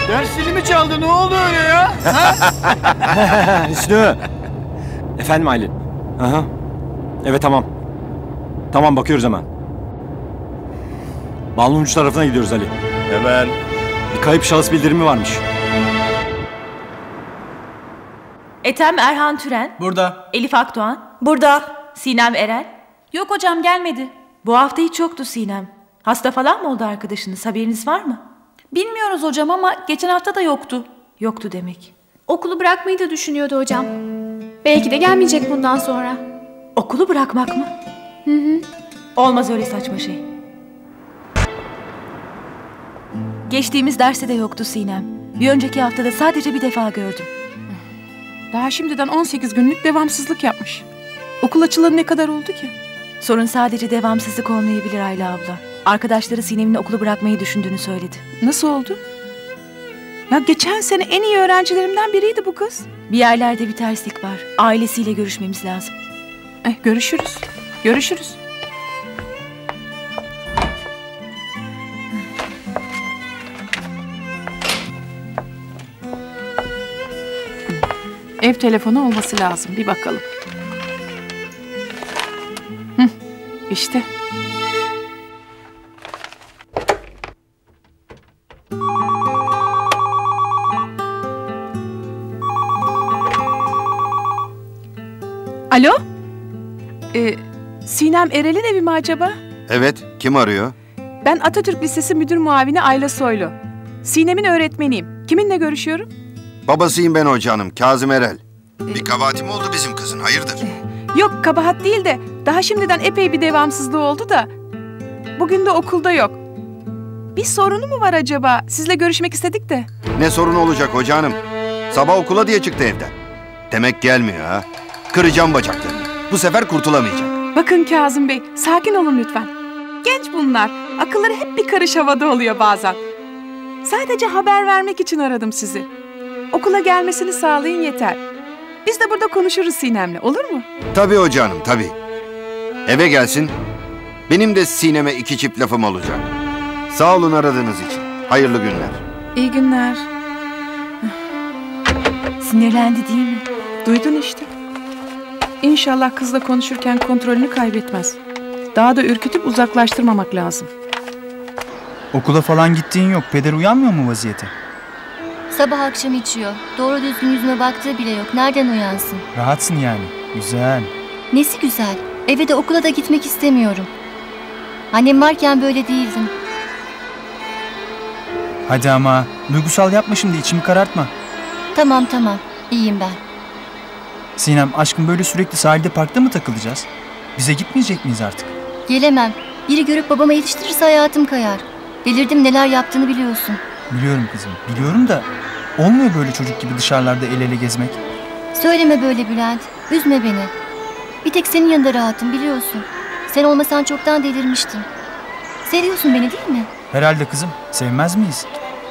Ders zili mi çaldı? Ne oldu öyle ya? Hüsnü. Efendim Aylin. Aha. Evet tamam. Tamam bakıyoruz hemen. Balmumcu tarafına gidiyoruz Ali. Hemen. Bir kayıp şahıs bildirimi varmış. Ethem Erhan Türen. Burada. Elif Akdoğan. Burada. Sinem Erel. Yok hocam, gelmedi. Bu hafta hiç yoktu Sinem. Hasta falan mı oldu arkadaşınız? Haberiniz var mı? Bilmiyoruz hocam ama geçen hafta da yoktu. Yoktu demek. Okulu bırakmayı da düşünüyordu hocam. Belki de gelmeyecek bundan sonra. Okulu bırakmak mı? Hı. Olmaz öyle saçma şey. Geçtiğimiz derste de yoktu Sinem. Bir önceki haftada sadece bir defa gördüm. Daha şimdiden 18 günlük devamsızlık yapmış. Okul açılalı ne kadar oldu ki? Sorun sadece devamsızlık olmayabilir Ayla abla. Arkadaşları Sinem'in okulu bırakmayı düşündüğünü söyledi. Nasıl oldu? Ya geçen sene en iyi öğrencilerimden biriydi bu kız. Bir yerlerde bir terslik var. Ailesiyle görüşmemiz lazım. Görüşürüz. Görüşürüz. Ev telefonu olması lazım. Bir bakalım. İşte. Alo? Sinem Erel'in evi mi acaba? Evet, kim arıyor? Ben Atatürk Lisesi Müdür Muavini Ayla Soylu. Sinem'in öğretmeniyim. Kiminle görüşüyorum? Babasıyım ben o canım, Kazım Erel. Bir kabahatim oldu bizim kızın, hayırdır? Yok, kabahat değil de daha şimdiden epey bir devamsızlığı oldu da bugün de okulda yok. Bir sorunu mu var acaba? Sizle görüşmek istedik de. Ne sorun olacak hoca hanım? Sabah okula diye çıktı evden. Demek gelmiyor ha. Kıracağım bacaklarını. Bu sefer kurtulamayacak. Bakın Kazım Bey, sakin olun lütfen. Genç bunlar. Akılları hep bir karış havada oluyor bazen. Sadece haber vermek için aradım sizi. Okula gelmesini sağlayın yeter. Biz de burada konuşuruz Sinem'le, olur mu? Tabii hoca hanım, tabii. Eve gelsin. Benim de Sinem'e 2 çift lafım olacak. Sağ olun aradığınız için. Hayırlı günler. İyi günler. Sinirlendi değil mi? Duydun işte. İnşallah kızla konuşurken kontrolünü kaybetmez. Daha da ürkütüp uzaklaştırmamak lazım. Okula falan gittiğin yok. Peder uyanmıyor mu vaziyete? Sabah akşam içiyor. Doğru düzgün yüzüme baktığı bile yok. Nereden uyansın? Rahatsın yani. Güzel. Nesi güzel? Eve de okula da gitmek istemiyorum. Annem varken böyle değildim. Hadi ama. Duygusal yapma şimdi. İçimi karartma. Tamam. İyiyim ben. Sinem aşkım böyle sürekli sahilde parkta mı takılacağız? Bize gitmeyecek miyiz artık? Gelemem. Biri görüp babama yetiştirirse hayatım kayar. Delirdim, neler yaptığını biliyorsun. Biliyorum kızım. Biliyorum da olmuyor böyle çocuk gibi dışarılarda el ele gezmek. Söyleme böyle Bülent. Üzme beni. Bir tek senin yanında rahatım, biliyorsun. Sen olmasan çoktan delirmiştim. Seviyorsun beni değil mi? Herhalde kızım. Sevmez miyiz?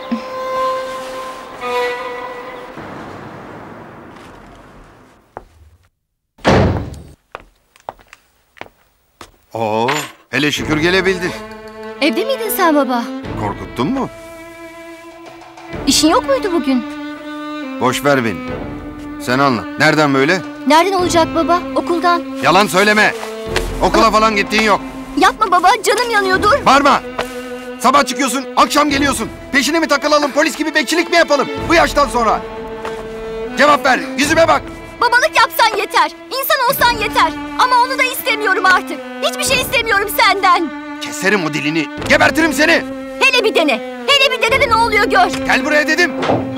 Oo, hele şükür gelebildin. Evde miydin sen baba? Korkuttun mu? İşin yok muydu bugün? Boş ver beni. Sen anlat. Nereden böyle? Nereden olacak baba? Okuldan. Yalan söyleme. Okula falan gittiğin yok. Yapma baba, canım yanıyor, dur. Bağırma. Sabah çıkıyorsun, akşam geliyorsun. Peşine mi takılalım, polis gibi bekçilik mi yapalım? Bu yaştan sonra. Cevap ver, yüzüme bak. Babalık yapsan yeter. İnsan olsan yeter. Ama onu da istemiyorum artık. Hiçbir şey istemiyorum senden. Keserim o dilini, gebertirim seni. Hele bir dene. Hele bir dene de ne oluyor gör. Gel buraya dedim.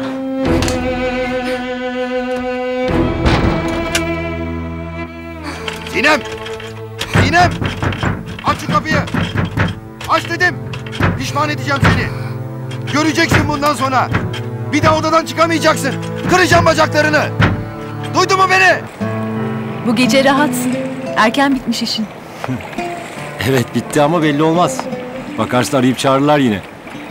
Sinem! Sinem! Aç şu kapıyı! Aç dedim! Pişman edeceğim seni! Göreceksin bundan sonra! Bir daha odadan çıkamayacaksın! Kıracağım bacaklarını! Duydun mu beni? Bu gece rahatsın. Erken bitmiş işin. Evet bitti ama belli olmaz. Bakarsın arayıp çağırırlar yine.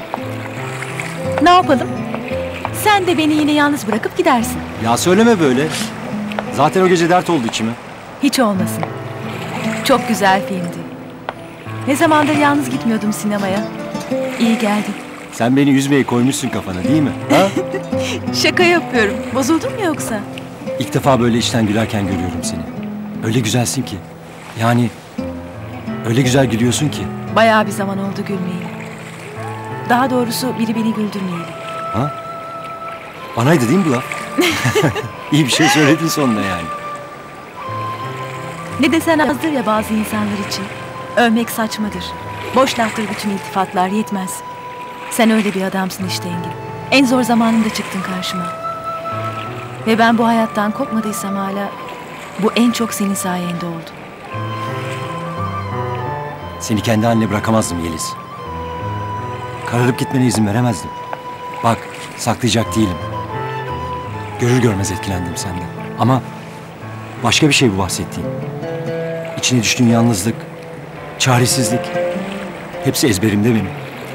Ne yapalım? Sen de beni yine yalnız bırakıp gidersin. Ya söyleme böyle. Zaten o gece dert oldu içime. Hiç olmasın. Çok güzel filmdi. Ne zamandır yalnız gitmiyordum sinemaya. İyi geldi. Sen beni üzmeye koymuşsun kafana değil mi? Ha? Şaka yapıyorum. Bozuldun mu yoksa? İlk defa böyle içten gülerken görüyorum seni. Öyle güzelsin ki. Yani öyle güzel gülüyorsun ki. Bayağı bir zaman oldu gülmeyeli. Daha doğrusu biri beni güldürmeyeli. Ha? Banaydı değil mi bu laf? İyi bir şey söyledin sonunda yani. Ne desen azdır ya bazı insanlar için. Övmek saçmadır. Boş laftır bütün iltifatlar, yetmez. Sen öyle bir adamsın işte Engin. En zor zamanımda çıktın karşıma. Ve ben bu hayattan kopmadıysam hala bu en çok senin sayende oldu. Seni kendi haline bırakamazdım Yeliz. Kararıp gitmene izin veremezdim. Bak, saklayacak değilim. Görür görmez etkilendim senden. Ama başka bir şey bu bahsettiğim. İçine düştüğün yalnızlık, çaresizlik. Hepsi ezberimde benim.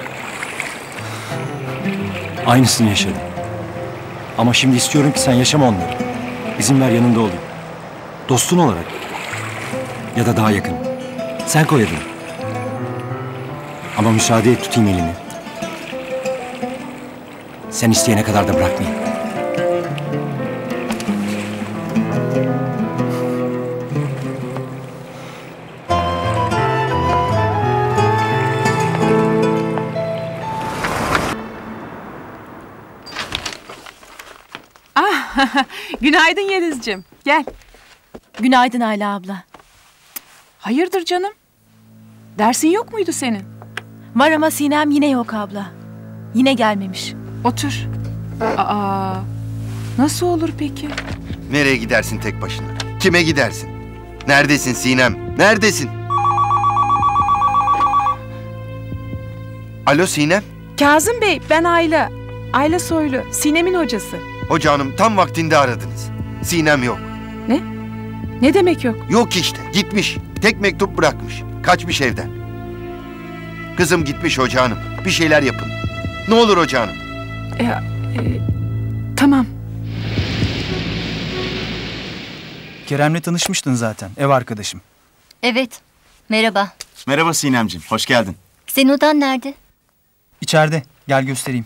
Aynısını yaşadım. Ama şimdi istiyorum ki sen yaşama onları. İzin ver yanında olayım. Dostun olarak. Ya da daha yakın. Sen koy adını. Ama müsaade et tutayım elini. Sen isteyene kadar da bırakmayayım. Günaydın Yelizciğim. Gel. Günaydın Ayla abla. Hayırdır canım? Dersin yok muydu senin? Var ama Sinem yine yok abla. Yine gelmemiş. Otur. Aa, nasıl olur peki? Nereye gidersin tek başına? Kime gidersin? Neredesin Sinem? Neredesin? Alo Sinem? Kazım Bey, ben Ayla. Ayla Soylu, Sinem'in hocası. Hoca hanım tam vaktinde aradınız. Sinem yok. Ne demek yok? Yok işte gitmiş. Tek mektup bırakmış. Kaçmış evden. Kızım gitmiş hoca hanım. Bir şeyler yapın. Ne olur hoca hanım. Tamam. Kerem'le tanışmıştın zaten. Ev arkadaşım. Evet. Merhaba. Merhaba Sinemciğim, hoş geldin. Senin odan nerede? İçeride. Gel göstereyim.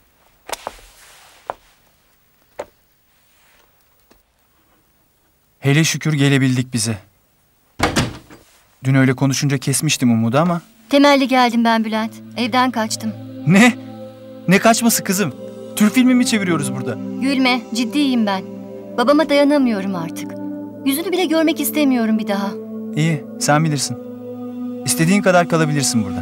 Hele şükür gelebildik bize. Dün öyle konuşunca kesmiştim umudu ama... Temelli geldim ben Bülent. Evden kaçtım. Ne? Ne kaçması kızım? Türk filmi mi çeviriyoruz burada? Gülme, ciddiyim ben. Babama dayanamıyorum artık. Yüzünü bile görmek istemiyorum bir daha. İyi, sen bilirsin. İstediğin kadar kalabilirsin burada.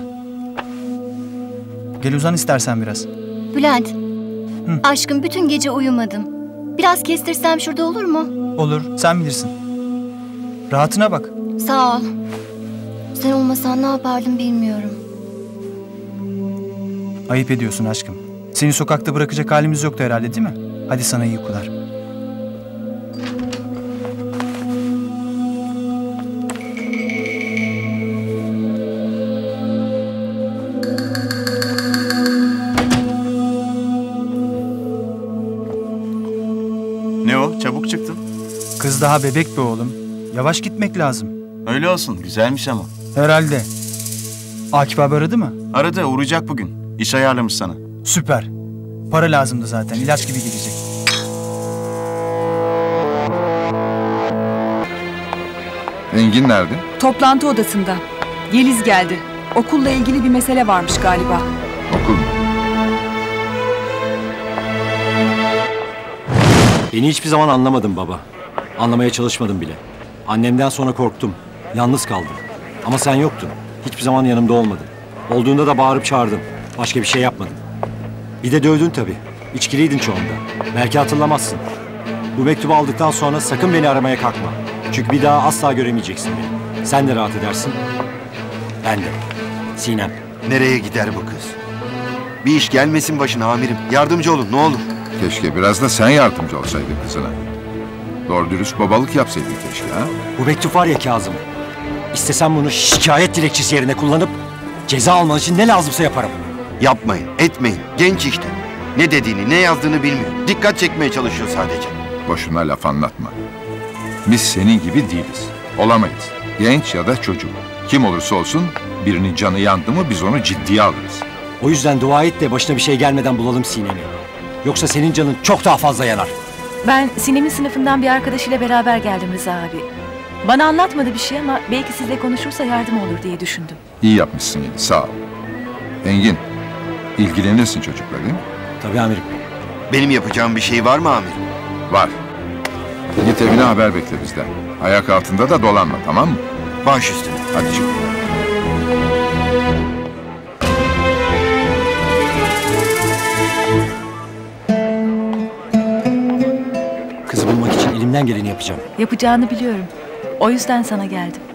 Gel uzan istersen biraz. Bülent, aşkım bütün gece uyumadım. Biraz kestirsem şurada olur mu? Olur, sen bilirsin. Rahatına bak. Sağ ol. Sen olmasan ne yapardım bilmiyorum. Ayıp ediyorsun aşkım. Seni sokakta bırakacak halimiz yoktu herhalde değil mi? Hadi sana iyi uykular. Ne o, çabuk çıktın. Kız daha bebek be oğlum. Yavaş gitmek lazım. Öyle olsun, güzelmiş ama. Herhalde. Akif abi aradı mı? Aradı, uğrayacak bugün. İş ayarlamış sana. Süper. Para lazımdı zaten. İlaç gibi gelecek. Engin nerede? Toplantı odasında. Yeliz geldi. Okulla ilgili bir mesele varmış galiba. Okul mu? Beni hiçbir zaman anlamadın baba. Anlamaya çalışmadım bile. Annemden sonra korktum. Yalnız kaldım. Ama sen yoktun. Hiçbir zaman yanımda olmadın. Olduğunda da bağırıp çağırdım. Başka bir şey yapmadım. Bir de dövdün tabii. İçkiliydin çoğunda. Belki hatırlamazsın. Bu mektubu aldıktan sonra sakın beni aramaya kalkma. Çünkü bir daha asla göremeyeceksin beni. Sen de rahat edersin. Ben de. Sinem. Nereye gider bu kız? Bir iş gelmesin başına amirim. Yardımcı olun ne olur. Keşke biraz da sen yardımcı olsaydın kızına. Doğru dürüst babalık yapsaydın keşke ha? Bu mektup var ya Kazım. İstesem bunu şikayet dilekçesi yerine kullanıp ceza alman için ne lazımsa yaparım. Yapmayın, etmeyin. Genç işte. Ne dediğini, ne yazdığını bilmiyor. Dikkat çekmeye çalışıyor sadece. Boşuna laf anlatma. Biz senin gibi değiliz. Olamayız. Genç ya da çocuk. Kim olursa olsun birinin canı yandı mı biz onu ciddiye alırız. O yüzden dua et de başına bir şey gelmeden bulalım Sinem'i. Yoksa senin canın çok daha fazla yanar. Ben Sinem'in sınıfından bir arkadaşıyla beraber geldim Rıza abi. Bana anlatmadı bir şey ama belki sizle konuşursa yardım olur diye düşündüm. İyi yapmışsın Yeliz, sağ ol. Engin, ilgilenirsin çocukla değil mi? Tabii amirim. Benim yapacağım bir şey var mı amirim? Var. Git evine haber bekle bizden. Ayak altında da dolanma, tamam mı? Baş üstüne. Hadi çık. Kızı bulmak için elimden geleni yapacağım. Yapacağını biliyorum. O yüzden sana geldim.